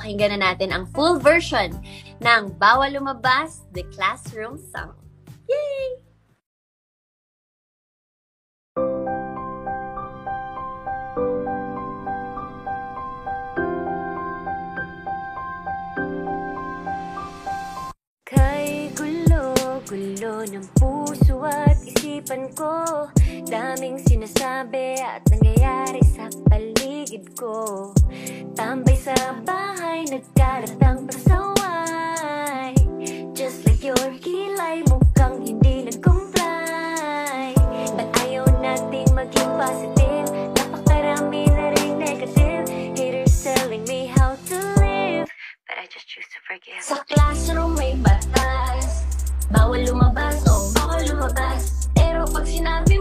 pakinggan na natin ang full version ng Bawal Lumabas, The Classroom Song. Yay! Kay gulo ng puso at isipan ko, daming sinasabi at nangyayari sa paligid ko. Tambay sa bahay, nagkalat ang pasaway. Just like your kilay, mukhang hindi nag-comply. But ayaw nating maging positive, napakarami na rin negative. Haters telling me how to live, but I just choose to forgive. Sa classroom may batas, bawal lumabas, oh bawal lumabas. Pero pag sinabing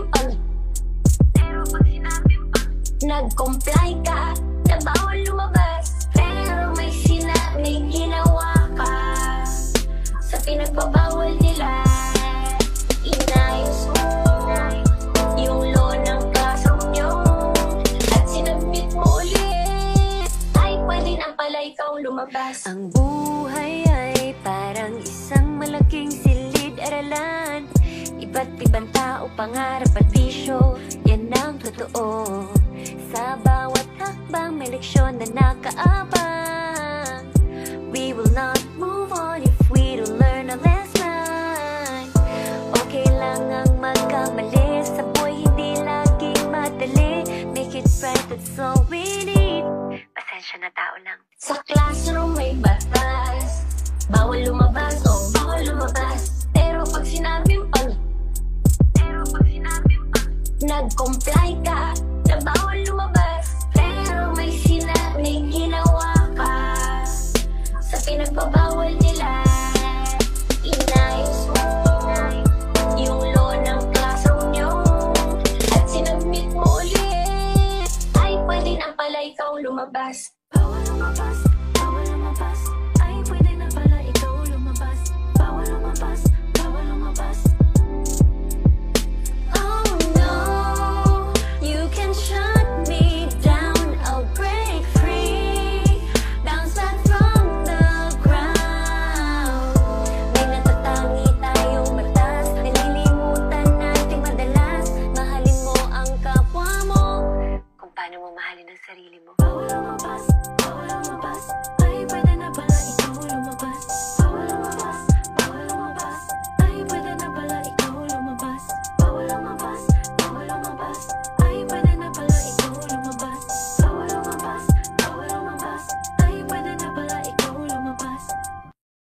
nag-comply ka, na bawal lumabas. Pero may sinabing ginawa ka, sa pinagbabawal nila. Inayos mo yung law ng classroom nyo, at sinabit mo ulit, ay pwede na pala ikaw lumabas. Ang buhay ay parang isang malaking silid-aralan. Iba't ibang tao, pangarap at bisyo, yan ang totoo. Sa bawat hakbang may leksyon na nakaabang. We will not move on if we don't learn a lesson. Okay lang ang magkamali, sa buhay hindi laging madali. Make it right, that's all we need. Pasensya na tao lang. Sa classroom may batas, bawal lumabas, oh bawal lumabas. Pero pag sinabing nag-comply ka, na bawal lumabas. Pero may sinabing ginawa ka, sa pinagbabawal nila. Inayos mo yung law ng classroom nyo, at sinabit mo ulit, ay pwede na pala ikaw lumabas.